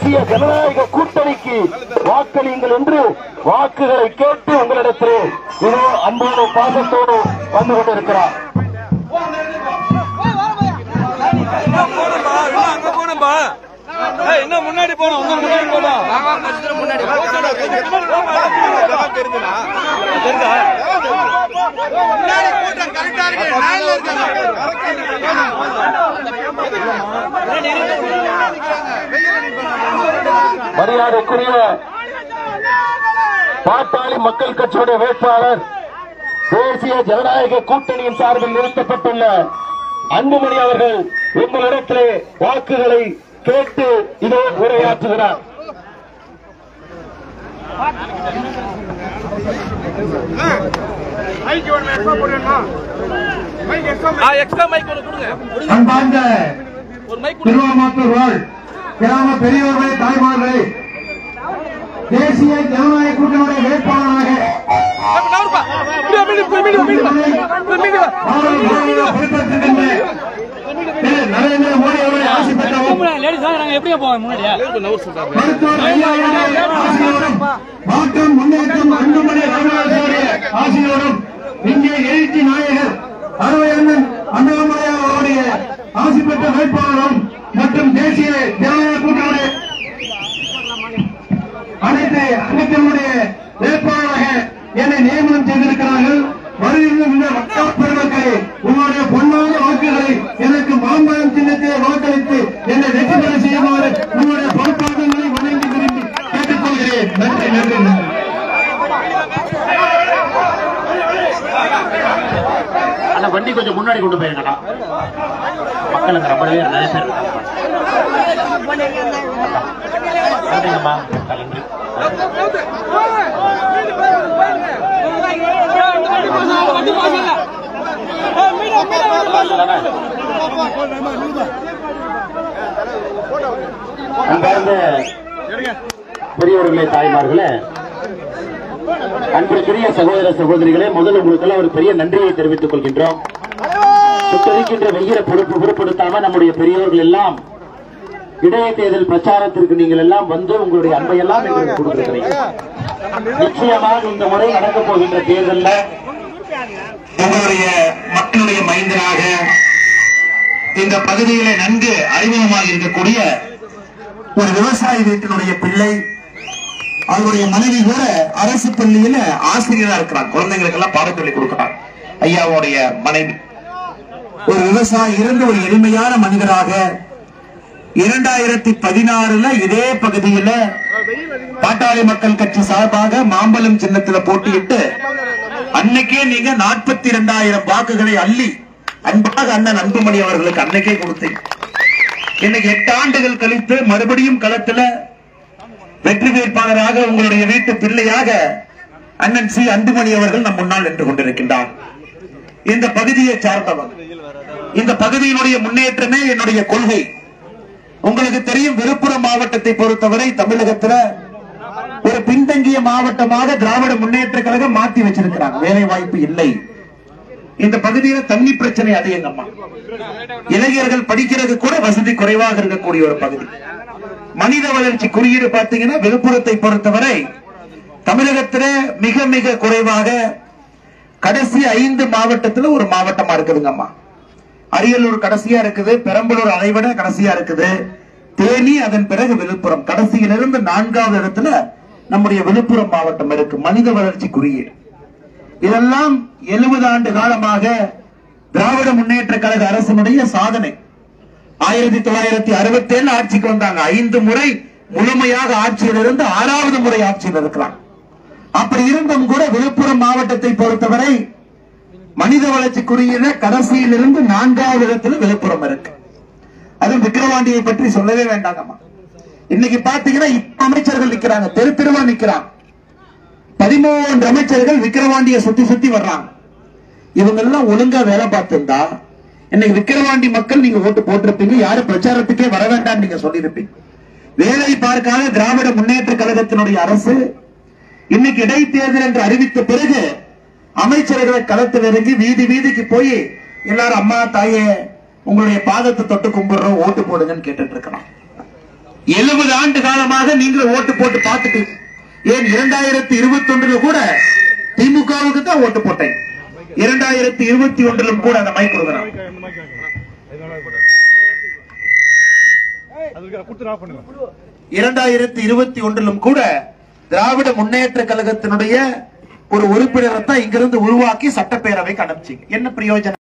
தேசிய ஜனநாயக கூட்டணிக்கு வாக்களியுங்கள் என்று வாக்குகளை கேட்டு உங்களிடத்திலே இதோ அன்போடு பாசத்தோடு வந்து கொண்டிருக்கிறார். இன்னும் முன்னாடி போனோம் முன்னாடி மரியாதைக்குரிய பாட்டாளி மக்கள் கட்சியுடைய வேட்பாளர் தேசிய ஜனநாயக கூட்டணியின் சார்பில் நிறுத்தப்பட்டுள்ள அன்புமணி அவர்கள் உங்களிடத்திலே வாக்குகளை கேட்டு இதோ உரையாற்றுகிறார். அன்பார்ந்த திருவாமாத்தூர் வாழ் கிராம பெரியோர்களே, தாய்மார்களே, தேசிய ஜனநாயக கூட்டணியுடைய வேட்பாளராக நரேந்திர மோடி அவர்களை ஆசி பெற்றோம். மாற்றம் முன்னேற்றம் அன்புமணி ராமதாசுடைய ஆசியோடும் இங்கே எழுச்சி நாயகர் அருமையண்ணன் அண்ணாமலை அவருடைய ஆசி பெற்ற வேட்பாளரும் மற்றும் தேசிய ஜனநாயக கூட்டணியுடைய அனைத்து அங்கத்தினுடைய வேட்பாளராக என்னை நியமனம் செய்திருக்கிறார்கள். வருகின்ற இந்த மக்கள் பெருமக்களை உங்களுடைய பொன்னான வாக்குகளை எனக்கு மாம்பழம் சின்னத்தை வாக்களித்து என்னை வெற்றி பெற செய்யுமாறு உங்களுடைய பொறுப்பாளர்களை வணங்கி விரும்பி கேட்டுக்கொள்கிறேன். நன்றி நன்றி நன்றி. அந்த வண்டி கொஞ்சம் முன்னாடி கொண்டு போயிருக்கா மக்கள் அங்க ரொம்பவே நிறைய பேர் நன்றிங்கம்மா. அன்பார்ந்த பெரியவர்களே, தாய்மார்களே, அன்பிற்குரிய சகோதர சகோதரிகளே, முதல் உங்களுக்கெல்லாம் ஒரு பெரிய நன்றியை தெரிவித்துக் கொள்கின்றோம். சுட்டரிக்கின்ற வெயிலை பொருட்படுத்தாம நம்முடைய பெரியவர்கள் எல்லாம் இடைத்தேர்தல் பிரச்சாரத்திற்கு நீங்கள் எல்லாம் வந்து உங்களுடைய அன்பையெல்லாம் எங்களுக்கு கொடுத்திருக்கிறீங்க. நிச்சயமாக இந்த முறை நடக்க போகின்ற தேர்தலில் உங்களுடைய மக்களுடைய மைந்தராக இந்த பகுதியில நன்கு அறிமுகமாக இருக்கக்கூடிய ஒரு விவசாய வீட்டினுடைய பிள்ளை, அவருடைய மனைவி கூட அரசு பள்ளியில ஆசிரியரா இருக்கிறார். குழந்தைங்களுக்கு எல்லாம் பாடம் சொல்லி கொடுக்கிறார். ஐயாவுடைய மனைவி ஒரு விவசாயி இருந்து ஒரு எளிமையான மனிதராக 2016 இதே பகுதியில பாட்டாளி மக்கள் கட்சி சார்பாக மாம்பழம் சின்னத்தில் போட்டியிட்டு அன்னைக்கே நீங்க 42,000 வாக்குகளை அள்ளி அன்பாக அண்ணன் அன்புமணி அவர்களுக்கு அன்னைக்கே கொடுத்தீங்க. இன்னைக்கு 8 ஆண்டுகள் கழித்து மறுபடியும் களத்துல வெற்றி வேட்பாளராக உங்களுடைய வீட்டு பிள்ளையாக அண்ணன் சி அன்புமணி அவர்கள் நம் முன்னால் நின்று கொண்டிருக்கின்றார். இந்த பகுதியை சார்ந்தவர், இந்த பகுதியினுடைய முன்னேற்றமே என்னுடைய கொள்கை. உங்களுக்கு தெரியும், விழுப்புரம் மாவட்டத்தை பொறுத்தவரை தமிழகத்துல ஒரு பின்தங்கிய மாவட்டமாக திராவிட முன்னேற்ற கழகம் மாற்றி வச்சிருக்கிறாங்க. வேலை வாய்ப்பு இல்லை. இந்த பகுதியில தண்ணி பிரச்சனை அதிகங்கம்மா. இளைஞர்கள் படிக்கிறது கூட வசதி குறைவாக இருக்கக்கூடிய ஒரு பகுதி. மனித வளர்ச்சி குறியீடு பாத்தீங்கன்னா விழுப்புரத்தை பொறுத்தவரை தமிழகத்தில மிக மிக குறைவாக கடைசி 5 மாவட்டத்தில் ஒரு மாவட்டமா இருக்குதுங்கம்மா. அரியலூர் கடைசியா இருக்குது, பெரம்பலூர் அதைவிட கடைசியா இருக்குது, தேனி, அதன் பிறகு விழுப்புரம், கடைசியிலிருந்து 4வது இடத்துல நம்முடைய விழுப்புரம் மாவட்டம் இருக்கு. மனித வளர்ச்சி குறியீடு இதெல்லாம் 70 ஆண்டு காலமாக திராவிட முன்னேற்ற கழக அரசினுடைய சாதனை. 1967 ஆட்சிக்கு வந்தாங்க. 5 முறை முழுமையாக ஆட்சியில் இருந்து 6வது முறை ஆட்சியில் இருக்கிறாங்க. அப்படி இருந்தும் கூட விழுப்புரம் மாவட்டத்தை பொறுத்தவரை மனித வளர்ச்சி குறியீடு கடைசியிலிருந்து 4வது இடத்துல விழுப்புரம் இருக்கு. அதுவும் விக்கிரவாண்டியை பற்றி சொல்லவே வேண்டாங்கம்மா. இன்னைக்கு பாத்தீங்கன்னா இப்ப அமைச்சர்கள் நிக்கிறாங்க, தெரு தெருவா நிக்கிறாங்க. 13 அமைச்சர்கள் விக்கிரவாண்டியை சுத்தி சுத்தி வர்றாங்க. இவங்க எல்லாம் ஒழுங்கா வேலை பார்த்திருந்தா இன்னைக்கு விக்கிரவாண்டி மக்கள் நீங்க ஓட்டு போட்டிருப்பீங்க, யாரும் பிரச்சாரத்துக்கே வர வேண்டாம் நீங்க சொல்லியிருப்பீங்க. வேலை பார்க்காத திராவிட முன்னேற்ற கழகத்தினுடைய அரசு இன்னைக்கு இடைத்தேர்தல் என்று அறிவித்த பிறகு அமைச்சர்களை களத்தில் இறங்கி வீதி வீதிக்கு போய் எல்லாரும் அம்மா தாயே உங்களுடைய பாதத்தை தொட்டு கும்பிடுறோம், ஓட்டு போடுங்கன்னு கேட்டுட்டு இருக்கிறோம். 70 ஆண்டு காலமாக நீங்களும் ஓட்டு போட்டு பார்த்துட்டு, ஏன் 2021 கூட திமுகவுக்கு தான் ஓட்டு போட்டேன். 2021 கூட அந்த மைக் கொடுக்கிறேன். 2021 கூட திராவிட முன்னேற்ற கழகத்தினுடைய ஒரு உறுப்பினரை தான் இங்கிருந்து உருவாக்கி சட்டப்பேரவைக்கு அனுப்பிச்சீங்க. என்ன பிரயோஜனம்?